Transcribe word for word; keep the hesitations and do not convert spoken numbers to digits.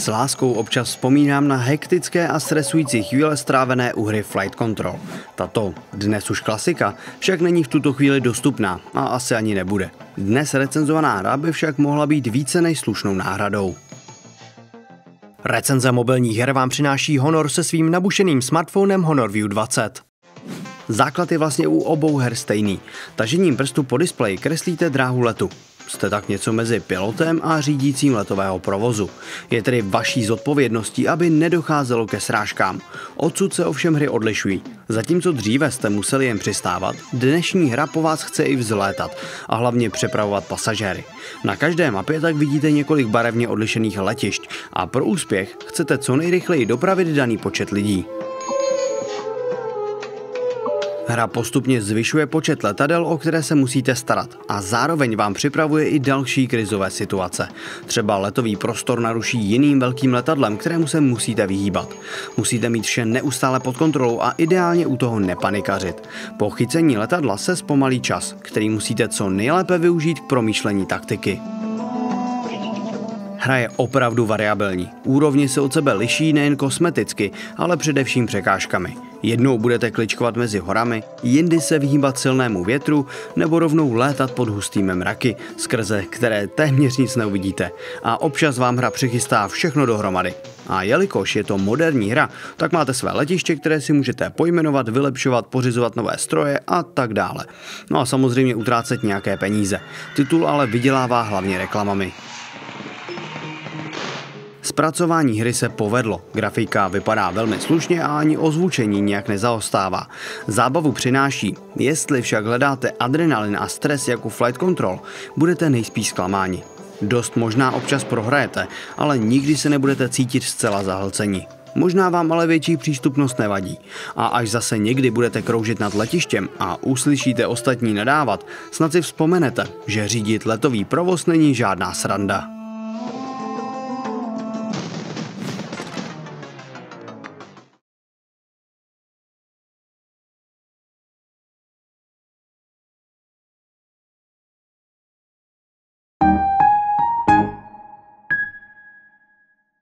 S láskou občas vzpomínám na hektické a stresující chvíle strávené u hry Flight Control. Tato, dnes už klasika, však není v tuto chvíli dostupná a asi ani nebude. Dnes recenzovaná hra by však mohla být více než slušnou náhradou. Recenze mobilních her vám přináší Honor se svým nabušeným smartphonem Honor View dvacet. Základ je vlastně u obou her stejný. Tažením prstu po displeji kreslíte dráhu letu. Jste tak něco mezi pilotem a řídícím letového provozu. Je tedy vaší zodpovědností, aby nedocházelo ke srážkám. Odsud se ovšem hry odlišují. Zatímco dříve jste museli jen přistávat, dnešní hra po vás chce i vzlétat a hlavně přepravovat pasažéry. Na každé mapě tak vidíte několik barevně odlišených letišť a pro úspěch chcete co nejrychleji dopravit daný počet lidí. Hra postupně zvyšuje počet letadel, o které se musíte starat, a zároveň vám připravuje i další krizové situace. Třeba letový prostor naruší jiným velkým letadlem, kterému se musíte vyhýbat. Musíte mít vše neustále pod kontrolou a ideálně u toho nepanikařit. Po chycení letadla se zpomalí čas, který musíte co nejlépe využít k promýšlení taktiky. Hra je opravdu variabilní. Úrovně se od sebe liší nejen kosmeticky, ale především překážkami. Jednou budete kličkovat mezi horami, jindy se vyhýbat silnému větru nebo rovnou létat pod hustými mraky, skrze které téměř nic neuvidíte. A občas vám hra přichystá všechno dohromady. A jelikož je to moderní hra, tak máte své letiště, které si můžete pojmenovat, vylepšovat, pořizovat nové stroje a tak dále. No a samozřejmě utrácet nějaké peníze. Titul ale vydělává hlavně reklamami. Zpracování hry se povedlo, grafika vypadá velmi slušně a ani ozvučení nijak nezaostává. Zábavu přináší, jestli však hledáte adrenalin a stres jako Flight Control, budete nejspíš zklamáni. Dost možná občas prohrajete, ale nikdy se nebudete cítit zcela zahlcení. Možná vám ale větší přístupnost nevadí. A až zase někdy budete kroužit nad letištěm a uslyšíte ostatní nadávat, snad si vzpomenete, že řídit letový provoz není žádná sranda.